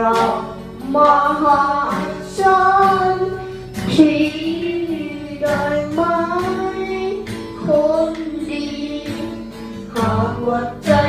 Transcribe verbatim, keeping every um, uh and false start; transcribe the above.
ลับมาหาฉันทีได้ไหมคนดีหากว่าใจ